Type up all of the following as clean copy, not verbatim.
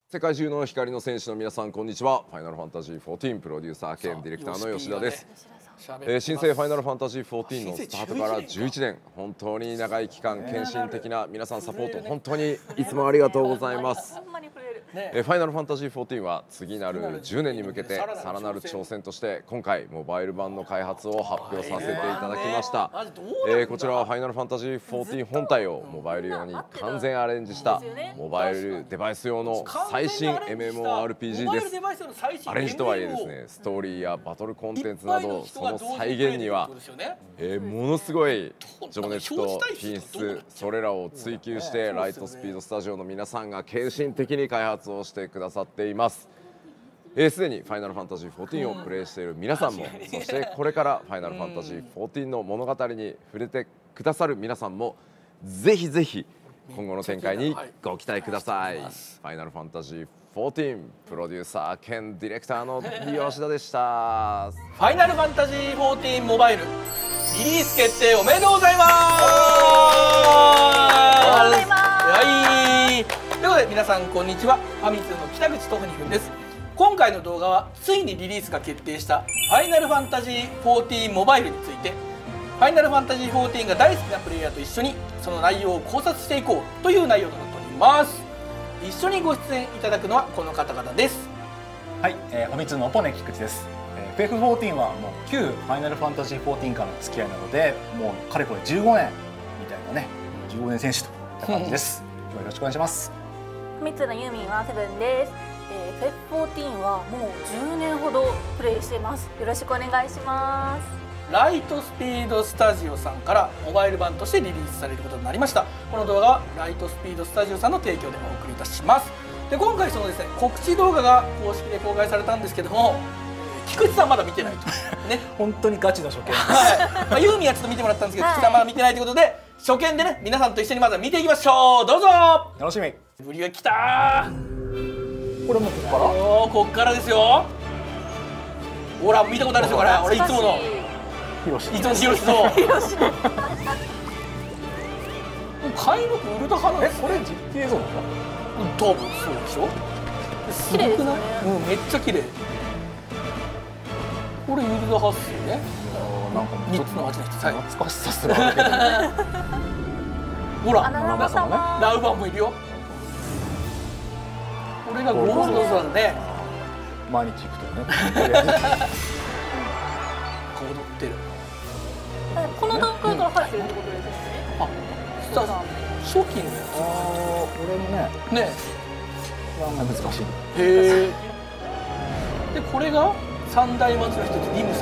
世界中の光の選手の皆さん、こんにちは。ファイナルファンタジー14プロデューサー兼ディレクターの吉田です。新生ファイナルファンタジー14のスタートから11年、本当に長い期間、献身的な皆さんサポート、本当にいつもありがとうございます。ファイナルファンタジー14は次なる10年に向けてさらなる挑戦として今回モバイル版の開発を発表させていただきました。こちらはファイナルファンタジー14本体をモバイル用に完全アレンジしたモバイルデバイス用の最新 MMORPG です。アレンジとはいえですね、ストーリーやバトルコンテンツなどその再現にはものすごい情熱と品質、それらを追求してライトスピードスタジオの皆さんが献身的に開発をしてくださっています。すでにファイナルファンタジー14をプレイしている皆さんも、そしてこれからファイナルファンタジー14の物語に触れてくださる皆さんもぜひぜひ今後の展開にご期待ください。ファイナルファンタジー14プロデューサー兼ディレクターの吉田でした。 ファイナルファンタジー14モバイルリリース決定おめでとうございます。はい、ということで皆さんこんにちは。ファミ通の北口とふにふんです。今回の動画はついにリリースが決定したファイナルファンタジー14モバイルについて、ファイナルファンタジー14が大好きなプレイヤーと一緒にその内容を考察していこうという内容となっております。一緒にご出演いただくのはこの方々です。 はい、ファミ通のポネ菊池です。FF14 はもう旧ファイナルファンタジー14からの付き合いなので、もうかれこれ15年みたいなね、15年選手といった感じです。よろしくお願いします。 ファミ通のユーミンはセブンです。FF14 はもう10年ほどプレイしています。よろしくお願いします。 ライトスピードスタジオさんからモバイル版としてリリースされることになりました。この動画はライトスピードスタジオさんの提供でお送りいたします。で、今回そのですね、告知動画が公式で公開されたんですけども、菊池さんまだ見てないとね。 本当にガチの初見です。 はい、ユーミンはちょっと見てもらったんですけど、菊池さんまだ見てないということで、初見でね、皆さんと一緒にまずは見ていきましょう。どうぞ。 楽しみ。 ブリが来たー。これもここから？ こっからですよ。ほら、見たことあるでしょこれ。俺いつもの。いつものヒロシと。開幕ウルト派なんです。 これ実機映像なの？ 多分そうでしょ。すごくない？うん、めっちゃ綺麗。これユルダハっすよね。 なんか 3つの街の一つ。 懐かしさすらあるけど。 ほら、 ラウバンもいるよ。これがゴールドさんで毎日行くとね。 踊ってる。 この段階から入ってるってことですね。 あ、スターさん初期のやつ。 これもね。 ね。 難しい。 へえ。で、これが三大町の一つリムサ。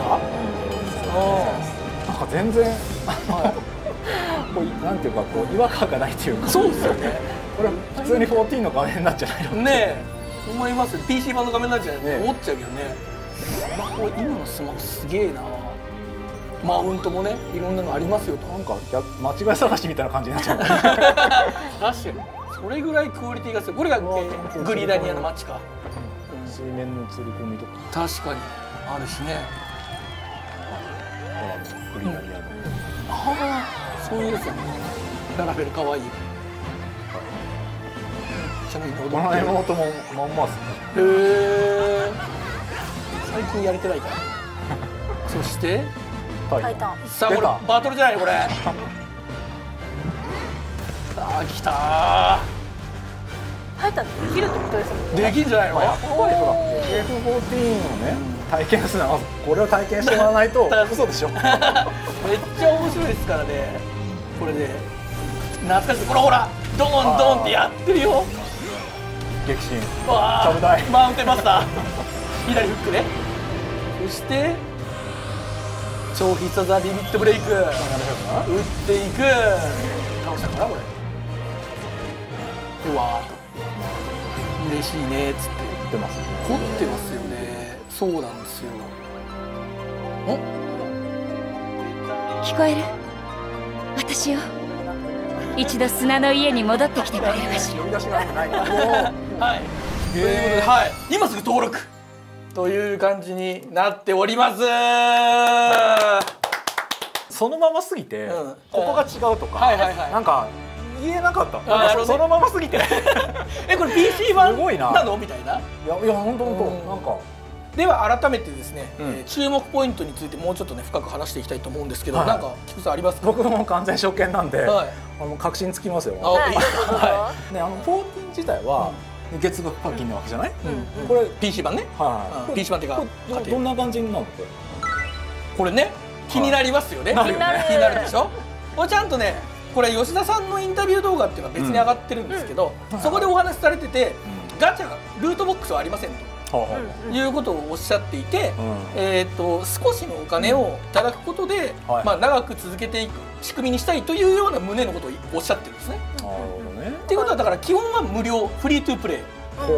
なんか全然こうなんていうかこう違和感がないというか。 そうですよね。 これ普通に14の画面なんじゃないの？ ねえ、思います。PC 版の画面なんじゃないの？思っちゃうけどね。今のスマホすげえな。マウントもね、いろんなのありますよと。 なんか間違い探しみたいな感じになっちゃう。 確かに。それぐらいクオリティがすごい。これがグリダニアの街か。 水面の映り込みとか。 確かにあるしね。 グリダニアの。 ああ、そういうやつだね。ララベル可愛い。 この妹もまんまっすね。 へえ。最近やれてないから。そしてタイタン。 さあ、これバトルじゃないこれ。さあ、来たー。 タイタンできるってことですもんね。 できんじゃないの？ やっぱりほら F14 をね体験するのはこれを体験してもらわないと嘘でしょ。めっちゃ面白いですからね。これで懐かしい。これほらドーンドーンってやってるよ。 激震。 わあ、マウンテンマスター。左フックね。そして超必殺技リミットブレイク。打っていく。倒したかなこれ。うわー。嬉しいねっつって凝ってますね。 凝ってますよね。そうなんですよ。 聞こえる？私よ。一度砂の家に戻ってきてくれるかしら。 呼び出しがない。 はい。ということで、はい、今すぐ登録という感じになっております。 そのまますぎて、ここが違うとか、なんか言えなかった。 なるほどねそのまますぎて。 これ PC 版すごいななのみたいな。 いや本当なんか。 では改めてですね、 うん注目ポイントについてもうちょっとね深く話していきたいと思うんですけど、 はいなんか菊さんありますか？ 僕も完全初見なんで、 はい確信つきますよ。 あいいはね、14自体は月額課金なわけじゃない？ うんこれ PC 版ね、 はい。 PC 版っていうかこれどんな感じになるの？ これね気になりますよね。 なるよね気になるでしょ。これちゃんとねこれ吉田さんのインタビュー動画っていうのは別に上がってるんですけど、そこでお話しされてて、ガチャルートボックスはありませんということをおっしゃっていて、少しのお金をいただくことで、まあ長く続けていく仕組みにしたいというような旨のことをおっしゃってるんですね。 なるほどね。 っていうことはだから基本は無料フリートゥープレイ、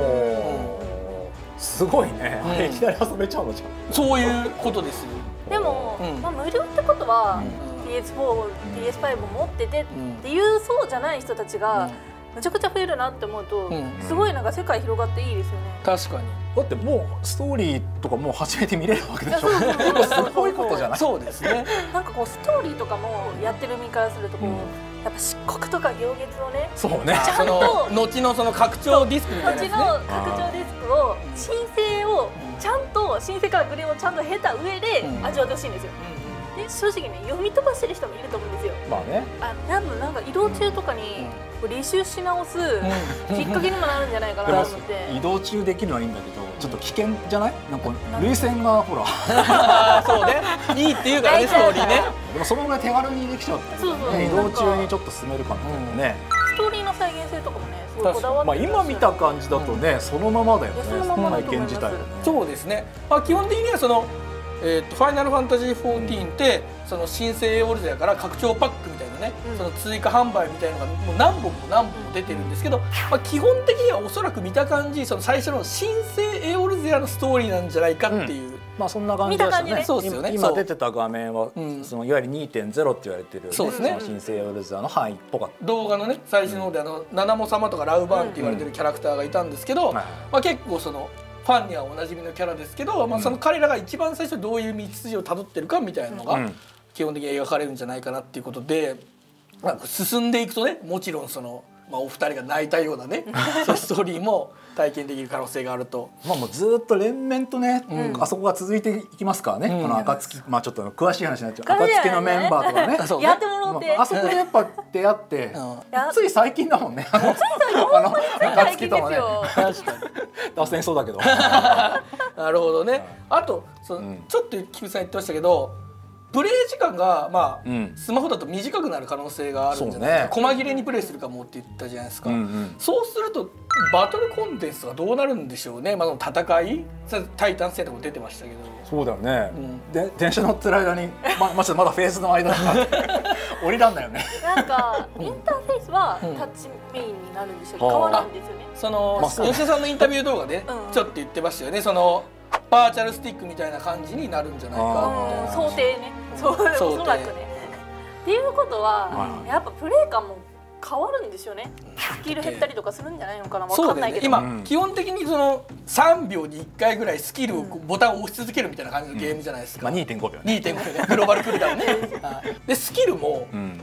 すごいね。いきなり遊べちゃうのじゃん。 そういうことですよ。 でも、まあ無料ってことは、PS4、PS5 も持っててっていうそうじゃない人たちがめちゃくちゃ増えるなって思うと、すごいなんか世界広がっていいですよね。 確かに。 だってもうストーリーとかもう初めて見れるわけでしょ。すごいことじゃない？ そうですね。 なんかこうストーリーとかもやってる身からするとこう、やっぱ漆黒とか行月をね、 そうね。 その後のその拡張ディスクみたいなやつね。 後の拡張ディスクを申請をちゃんと申請からグレーをちゃんと経た上で味わってほしいんですよ。で正直ね読み飛ばしてる人もいると思うんですよ。 まあね。 多分なんか移動中とかに履修し直すきっかけにもなるんじゃないかなと思って。 移動中できるのはいいんだけど、ちょっと危険じゃない？なんか涙腺がほら。 そうね。いいっていうからねストーリーね。 でもそのぐらい手軽にできちゃうってことね。移動中にちょっと進めるかみたいなね。 ストーリーの再現性とかもねすごいこだわってまあ今見た感じだとね、そのままだよね。 そのままだと思います。 体験自体。 そうですね。まあ基本的にはそのファイナルファンタジー14ってその新生オルゼアから拡張パックみたいなね、その追加販売みたいなのがもう何本も出てるんですけど、まあ基本的にはおそらく見た感じその最初の新生エオルゼアのストーリーなんじゃないかっていう。 まあそんな感じですよね。 そうですよね。 今出てた画面はそのいわゆる 2.0 って言われてるそうですね。 新生オルゼアの範囲っぽかった。 動画のね最初の方でナナモ様とかラウバーンって言われてるキャラクターがいたんですけど、まあ結構そのファンにはおなじみのキャラですけど、まあ、その彼らが一番最初どういう道筋をたどってるかみたいなのが基本的に描かれるんじゃないかなっていうことで、まあ、進んでいくとねもちろんその、まあ、お二人が泣いたようなねそういうストーリーも体験できる可能性があると。 まあもうずっと連綿とね、あそこが続いていきますからね。この暁、まあちょっと詳しい話になっちゃう。暁のメンバーとかね。 やってもらって。 あそこでやっぱ出会って、つい最近だもんね。暁とのね。 確かに。 脱線そうだけど。 なるほどね。あとそのちょっと菊池さん言ってましたけど。プレイ時間がまあ、スマホだと短くなる可能性があるんじゃないですか。細切れにプレイするかもって言ったじゃないですか。そうするとバトルコンテンツがどうなるんでしょうね。まあ戦いタイタン戦とかも出てましたけど。 そうだよね。で電車乗ってる間にまだフェーズの間だから降りらんだよね。 なんかインターフェースはタッチメインになるんですよ。変わるんですよね。 その吉田さんのインタビュー動画でちょっと言ってましたよね。そのバーチャルスティックみたいな感じになるんじゃないか想定ね。おそらくね。っていうことはやっぱプレイ感も変わるんですよね。スキル減ったりとかするんじゃないのかな。わかんないけど。 今基本的にその3秒に1回ぐらいスキルをボタンを押し続けるみたいな感じのゲームじゃないですか。 まあ 2.5 秒ね。2.5秒ね。グローバルクールダウンね。でスキルも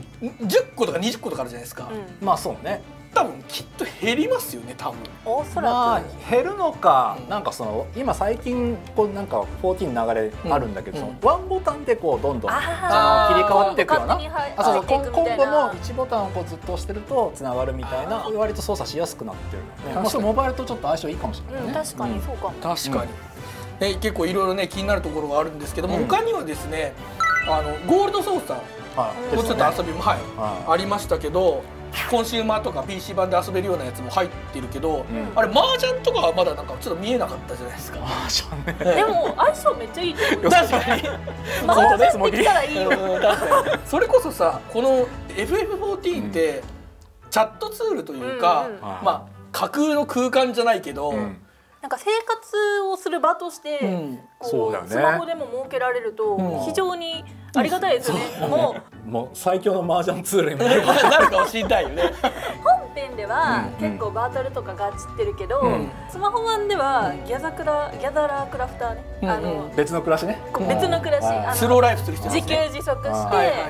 10個とか20個とかあるじゃないですか。 まあそうね。 多分きっと減りますよね多分。 おそらく。 まあ減るのか、なんかその今最近こうなんか14流れあるんだけど、ワンボタンでこうどんどん切り替わっていくような。そうコンボも1ボタンをこうずっと押してるとつながるみたいな割と操作しやすくなってる。まあそれモバイルとちょっと相性いいかもしれないね。 確かにそうかも。 確かに。結構いろいろね気になるところがあるんですけども、他にはですねゴールド操作もちょっと遊びもありましたけど。コンシューマーとか PC 版で遊べるようなやつも入ってるけど、あれ麻雀とかはまだなんかちょっと見えなかったじゃないですか。 麻雀ね。 でも相性めっちゃいいと思う。 確かに。 麻雀できたらいいよ。 それこそさこの FF14 ってチャットツールというか、まあ架空の空間じゃないけど。 なんか生活をする場としてスマホでも設けられると非常にありがたいですよね。 もう最強の麻雀ツールになるかもしれないよね。 本編では結構バトルとかがちってるけど、スマホ版ではギャザラークラフターね、 別の暮らしね。 別の暮らし、 スローライフする人自給自足して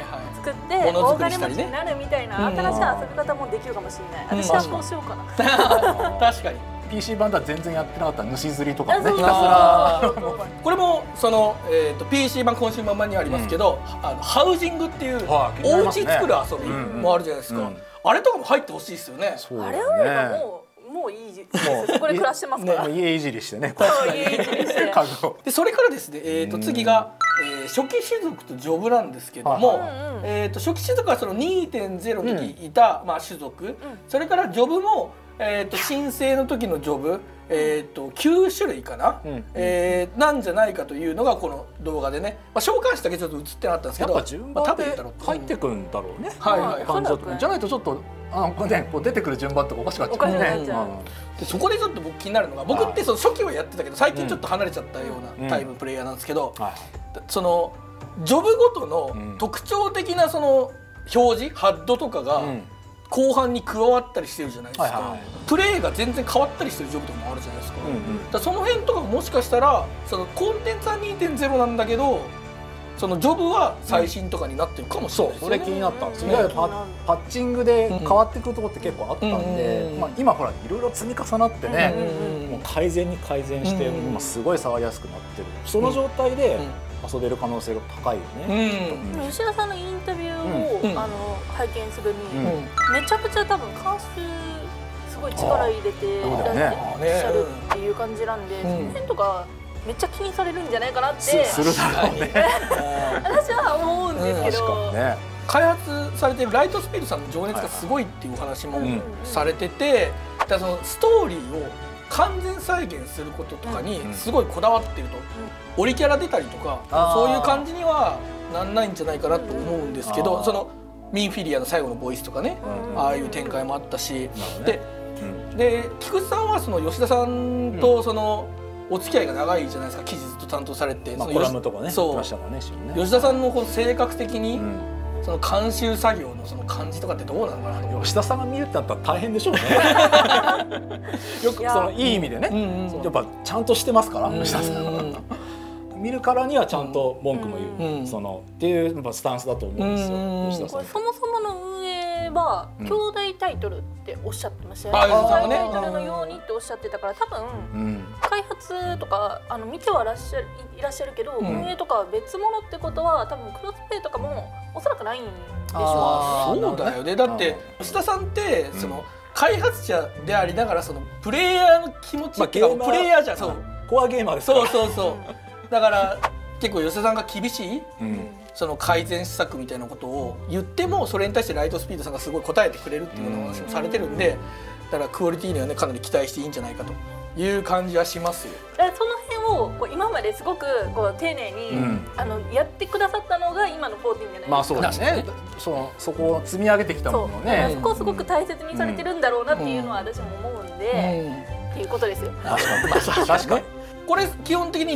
作って大金持ちになるみたいな新しい遊び方もできるかもしれない。私はそうしようかな。 確かに PC 版では全然やってなかった盗釣りとかもね、ひたすらこれもその、PC 版コンシューマー版にありますけど、ハウジングっていうお家作る遊びもあるじゃないですか。あれとかも入ってほしいですよね。 あれはもういいです。そこで暮らしてますから。 家いじりしてね。 でそれからですね、次が、初期種族とジョブなんですけども、初期種族はその 2.0 の時いた、まあ、種族、それからジョブも、申請の時のジョブ、9種類かな、なんじゃないかというのがこの動画でね、まあ、召喚師だけちょっと映ってなかったんですけど、 やっぱ順番で入ってくるんだろうね。じゃないとちょっとこう出てくる順番とかおかしかったね。 でそこでちょっと僕気になるのが、僕ってその初期はやってたけど最近ちょっと離れちゃったようなタイムプレイヤーなんですけど、そのジョブごとの特徴的なその表示ハッドとかが後半に加わったりしてるじゃないですか。プレイが全然変わったりしてるジョブとかもあるじゃないですか。だその辺とかもしかしたらそのコンテンツは 2.0 なんだけど、そのジョブは最新とかになってるかもしれないですね。それ気になったんですよ。パッチングで変わってくるところって結構あったんで、今ほらいろいろ積み重なってね、もう改善に改善して今すごい触りやすくなってる。その状態で遊べる可能性が高いよね。 吉田さんのインタビューを拝見するにめちゃくちゃ多分監修すごい力入れていらっしゃるっていう感じなんで、その辺とかめっちゃ気にされるんじゃないかなってするだろうね。 私は思うんですけど、 開発されてるライトスピードさんの情熱がすごいっていうお話もされてて、だからそのストーリーを完全再現することとかにすごいこだわってると、オリキャラ出たりとかそういう感じにはなんないんじゃないかなと思うんですけど、そのミンフィリアの最後のボイスとかね、ああいう展開もあったし、で菊池さんはその吉田さんとそのお付き合いが長いじゃないですか。記事ずっと担当されて、 コラムとかね、 そう吉田さんのこう性格的にその監修作業のその感じとかってどうなのかな。 吉田さんが見るってなったら大変でしょうね。よくそのいい意味でね、やっぱちゃんとしてますから吉田さん。見るからにはちゃんと文句も言う、そのっていうスタンスだと思うんですよ。吉田さん。 そもそもの運営は兄弟タイトルっておっしゃってましたよね。兄弟タイトルのようにっておっしゃってたから、多分開発とか見てはいらっしゃるけど、運営とかは別物ってことは多分クロスプレイとかもおそらくないんでしょうね。 そうだよね。だって吉田さんってその開発者でありながらそのプレイヤーの気持ちっていうかプレイヤーじゃん。そうコアゲーマーですから。 そうだから結構吉田さんが厳しいその改善施策みたいなことを言っても、それに対してライトスピードさんがすごい答えてくれるっていうのを話もされてるんで、だからクオリティにはねかなり期待していいんじゃないかという感じはしますよ。 その辺をこう今まですごくこう丁寧にやってくださったのが今の14じゃないですか。 まあそうですね。そこを積み上げてきたものね。 そこをすごく大切にされてるんだろうなっていうのは私も思うんで、っていうことですよ。 確かに。 これ基本的に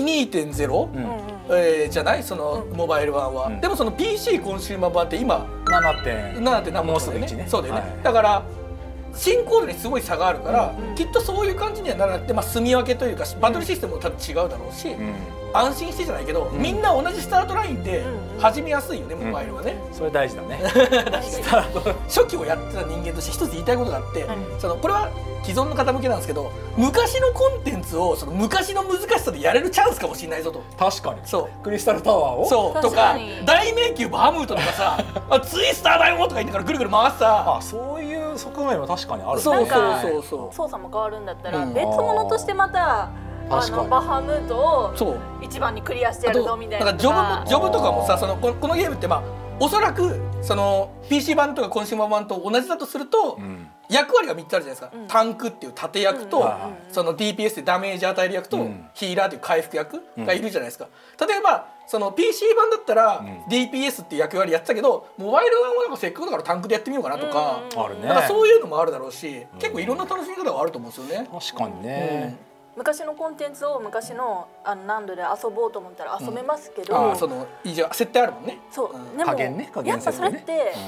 2.0 じゃない、そのモバイル版は。でもその PC コンシューマー版って今 7. 何もうすぐ1ね。そうだよね。だから進行度にすごい差があるから、きっとそういう感じにはならなくて、住み分けというかバトルシステムも多分違うだろうし、安心してじゃないけど、みんな同じスタートラインで始めやすいよね、モバイルはね。 それ大事だね。 初期をやってた人間として一つ言いたいことがあって、これは既存の方向けなんですけど、昔のコンテンツをその昔の難しさでやれるチャンスかもしれないぞと。 確かに。 そうクリスタルタワーをそうとか大迷宮バハムートとかさツイスターだよとか言ってからぐるぐる回ってさ、 そういう側面は確かにある。 そう操作も変わるんだったら別物としてまたバハムートを一番にクリアしてやるぞみたいな。 ジョブとかもさ、このゲームっておそらくその PC 版とかコンシューマー版と同じだとすると、役割が3つあるじゃないですか。タンクっていう盾役と、その DPS でダメージ与える役と、ヒーラーという回復役がいるじゃないですか。例えばその PC 版だったら DPS っていう役割やってたけど、モバイル版はなんかせっかくだからタンクでやってみようかなとか、なんかそういうのもあるだろうし、結構いろんな楽しみ方があると思うんですよね。 確かにね。 昔のコンテンツを昔の難度で遊ぼうと思ったら遊べますけど、 その設定あるもんね。 そう。でもやっぱそれって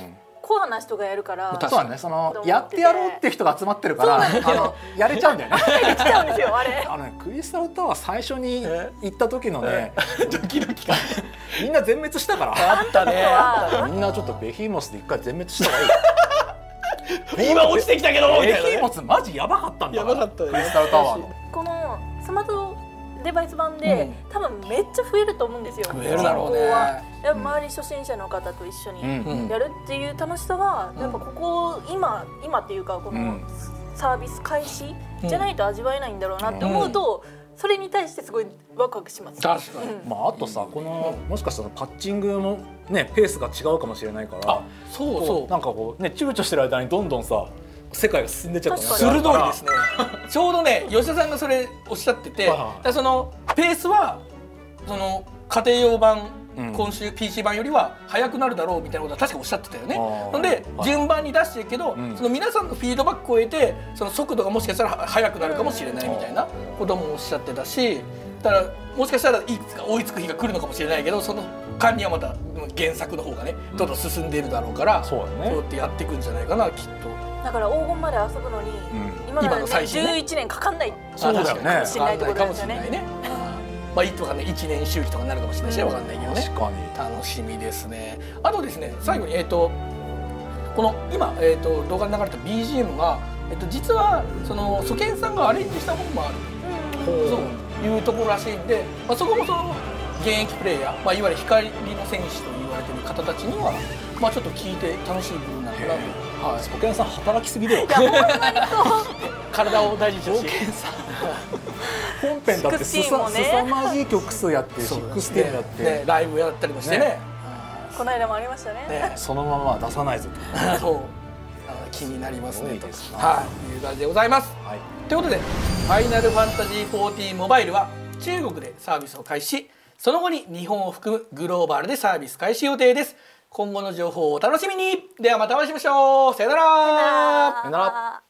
コアな人がやるからそうだね、そのやってやろうって人が集まってるからやれちゃうんだよね。 できちゃうんですよあれ。 クリスタルタワー最初に行った時のねドキドキ感みんな全滅したから。 あったね。 みんなちょっとベヒーモスで一回全滅した方がいい。 今落ちてきたけどみたいなね。 ベヒーモスマジやばかったんだ。 やばかったね。 クリスタルタワーのこのスマートデバイス版で、多分めっちゃ増えると思うんですよ。 増えるだろうね。 周り初心者の方と一緒にやるっていう楽しさは、やっぱここ今っていうかこのサービス開始じゃないと味わえないんだろうなって思うと、それに対してすごいワクワクします。 確かに。 まああとさ、このもしかしたらパッチングもねペースが違うかもしれないから、 そうそう、 なんかこうね躊躇してる間にどんどんさ世界が進んでっちゃった。 鋭いですね。ちょうどね吉田さんがそれおっしゃってて、そのペースはその家庭用版今週 PC 版よりは速くなるだろうみたいなことは確かおっしゃってたよね。なので順番に出してるけど、その皆さんのフィードバックを得てその速度がもしかしたら速くなるかもしれないみたいなこともおっしゃってたし、だからもしかしたらいつか追いつく日が来るのかもしれないけど、その間にはまた原作の方がねどんどん進んでいるだろうから、そうやってやっていくんじゃないかなきっと。 だから黄金まで遊ぶのに今の最初11年かかんないかもしれないってことですよね。 まあいつとかね1年周期とかになるかもしれないしわかんないけどね。 確かに楽しみですね。あとですね最後にこの今動画に流れた BGM が実はそのソケンさんがアレンジしたものもあるそういうところらしいんで、まあそこもその現役プレイヤー、まあいわゆる光の戦士と言われている方たちにはまあちょっと聞いて楽しい部分なのかなと。 はい、ソケンさん働きすぎだよ。 体を大事にしてソケンさん本編だってすさまじい曲数やって16やってライブやったりもしてね。 この間もありましたね。 そのまま出さないぞと。 そう気になりますねという感じでございます。ということで「ファイナルファンタジー14モバイル」は中国でサービスを開始し、その後に日本を含むグローバルでサービス開始予定です。今後の情報をお楽しみに。ではまたお会いしましょう。さよなら。 さよなら。